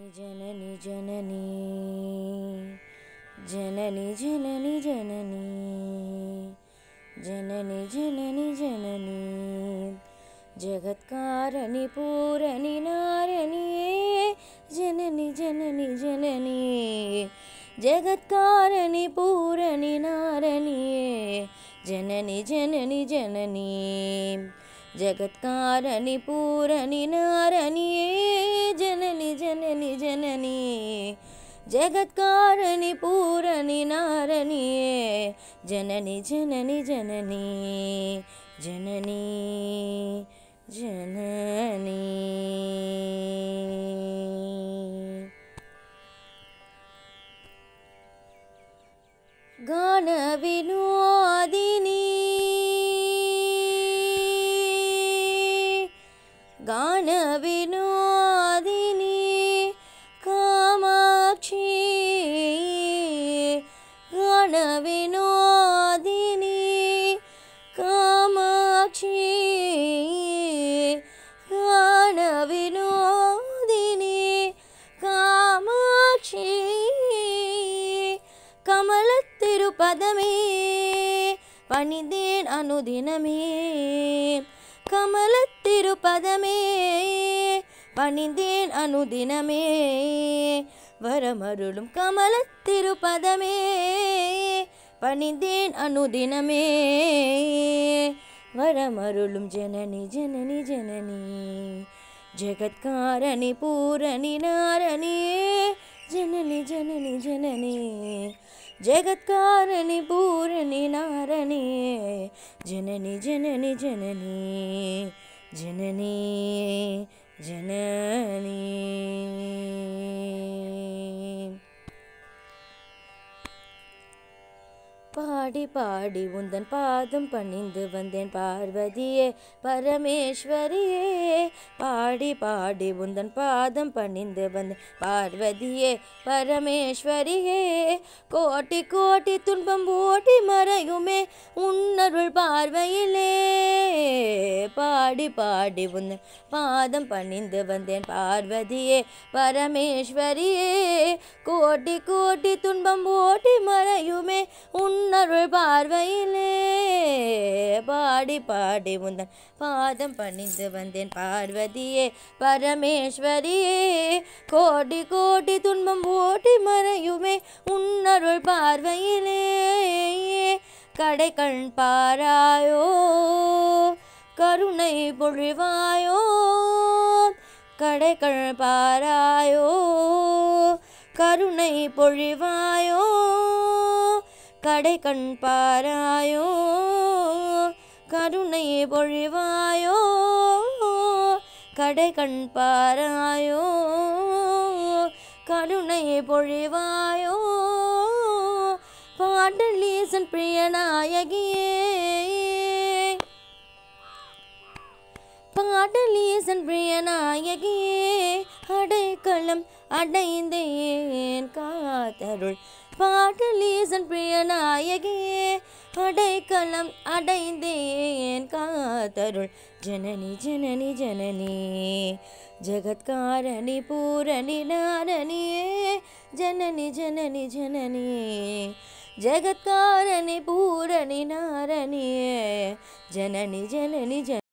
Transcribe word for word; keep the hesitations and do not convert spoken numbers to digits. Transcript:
जननी जननी जननी जननी जननी जननी जननी जननी जगत्कारणी पूरणी नारणी जननी जननी जननी जगत्कारणी पूरणी नारणी जननी जननी जननी जगत्कारणी पूरणी नारणी जननी जननी जननी जगत्कारणी पूरणी नारणी जननी जननी जननी जननी जननी गान विनोदिनी गान विनोदिनी कामाक्षी गान विनोदिनी कामाक्षी गान विनोदिनी कामाक्षी कमलत्तिरुपदमे पणिदेन अनुदिनमे कमलत्तिरुपदमे पणिदेन अनुदिनमे वरमरुलुम कमलत्तिरुपदमे पणिदेन अनुदिनमे वरमरुलुम जननी जननी जननी जगत्कारणी पूरणी नारणी जननी जननी जननी जगत्कारणी पूरणी नारणी जननी जननी जननी जननी जननी पाड़ी पाड़ी उन्दन पादम पणिंदु वंदेन पार्वतिये परमेश्वरिये पाड़ी पाड़ी उन्दन पादम पणिंदु वंदेन पार्वतिये परमेश्वरिये कोटि कोटि तुன்பம் ஓட்டி மறையுமே உன்னருள் பார்வையிலே பாடி பாடி உந்தன் பாதம் பணிந்து வந்தேன் பார்வதியே பரமேஸ்வரியே கோட்டி கோட்டி துன்பம் ஓட்டி மறையுமே உன்னருள் பார்வையிலே பாடி பாடி உந்தன் பாதம் பணிந்து வந்தேன் பார்வதியே பரமேஸ்வரியே கோடி கோடி துன்பம் ஓட்டி மறையுமே உன்னருள் பார்வையிலே கடை கண் பாராயோ கருணை பொழிவாயோ கடை கண் பாராயோ கருணை பொழிவாயோ கடை கண் பாராயோ கருணை பொழிவாயோ கடை கண் பாராயோ கருணை பொழிவாயோ பாடலீசன் பிரியநாயகியே பாடலீசன் பிரியநாயகியே அடைக்கலம் அடைந்தேன் காத்தருள் பாடலீசன் பிரியநாயகியே அடைக்கலம் அடைந்தேன் காத்தருள் जननी जननी जननी जगत्कारणी पूरणी नारणी जननी जननी जननी जगत्कारणी पूरणी नारणी जननी जननी जननी